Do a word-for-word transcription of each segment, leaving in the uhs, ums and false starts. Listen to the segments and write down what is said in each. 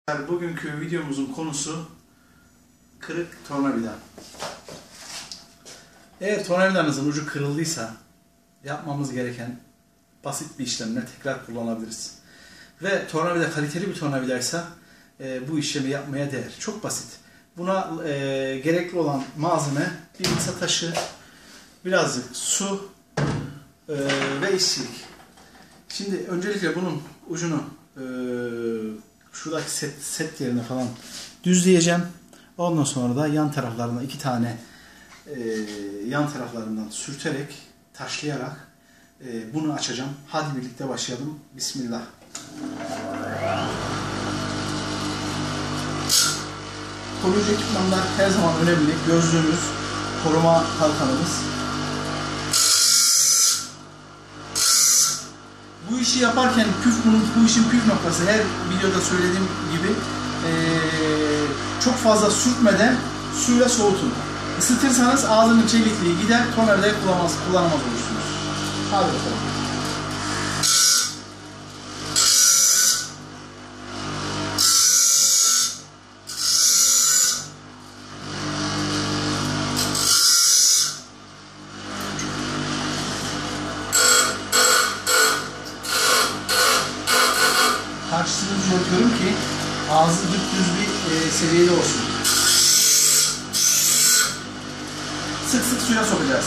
Bugünkü videomuzun konusu kırık tornavida. Eğer tornavidanızın ucu kırıldıysa yapmamız gereken basit bir işlemle tekrar kullanabiliriz. Ve tornavida kaliteli bir tornavidaysa e, bu işlemi yapmaya değer. Çok basit. Buna e, gerekli olan malzeme bir masa taşı, birazcık su e, ve işçilik. Şimdi öncelikle bunun ucunu e, şuradaki set, set yerine falan düzleyeceğim. Ondan sonra da yan taraflarına iki tane e, yan taraflarından sürterek, taşlayarak e, bunu açacağım. Hadi birlikte başlayalım. Bismillah. Koruyucu ekipmanlar her zaman önemli. Gözlüğümüz, koruma kalkanımız. Bu işi yaparken püf, bunun, bu işin püf noktası her videoda söylediğim gibi ee, çok fazla sürtmeden suyla soğutun. Isıtırsanız ağzının çevikliği gider, tornavidayı kullanamaz, kullanamaz olursunuz. Hadi bakalım. Karşısını düzeltiyorum ki ağzı düz bir e, seviyede olsun. Sık sık suya sokacağız.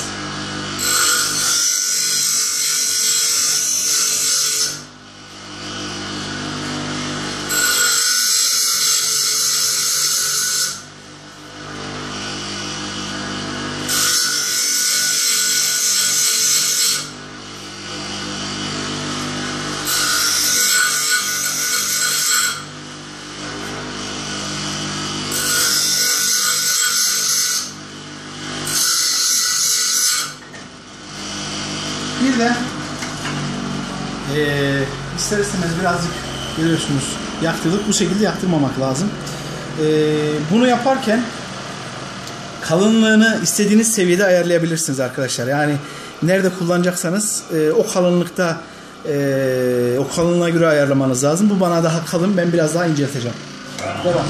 Bir de e, ister istemez birazcık görüyorsunuz yaktırdık. Bu şekilde yaktırmamak lazım. E, bunu yaparken kalınlığını istediğiniz seviyede ayarlayabilirsiniz arkadaşlar. Yani nerede kullanacaksanız e, o kalınlıkta e, o kalınlığa göre ayarlamanız lazım. Bu bana daha kalın. Ben biraz daha incelteceğim. Devam.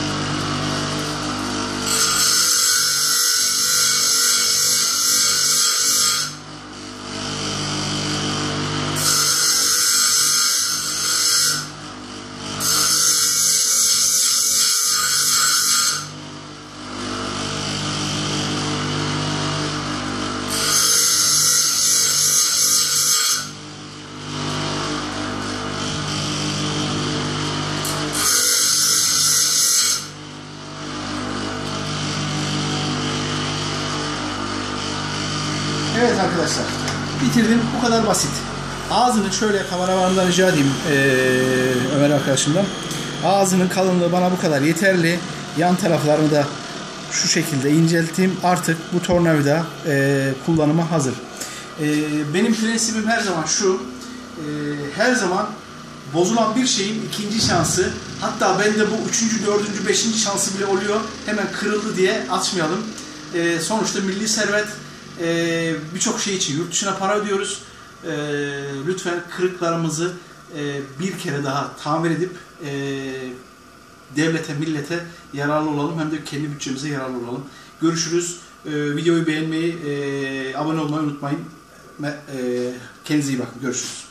Evet arkadaşlar, bitirdim. Bu kadar basit. Ağzını şöyle kameramandan rica edeyim ee, Ömer arkadaşımdan. Ağzının kalınlığı bana bu kadar yeterli. Yan taraflarını da şu şekilde incelteyim. Artık bu tornavida ee, kullanıma hazır. E, benim prensibim her zaman şu. E, her zaman bozulan bir şeyin ikinci şansı, hatta bende bu üçüncü, dördüncü, beşinci şansı bile oluyor. Hemen kırıldı diye açmayalım. E, sonuçta milli servet. Ee, birçok şey için yurt dışına para ödüyoruz. Ee, lütfen kırıklarımızı e, bir kere daha tamir edip e, devlete, millete yararlı olalım. Hem de kendi bütçemize yararlı olalım. Görüşürüz. Ee, videoyu beğenmeyi, e, abone olmayı unutmayın. E, kendinize iyi bakın. Görüşürüz.